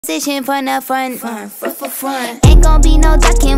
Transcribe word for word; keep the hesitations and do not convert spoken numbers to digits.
Position from the front, front, front, front. Ain't gon' be no ducking.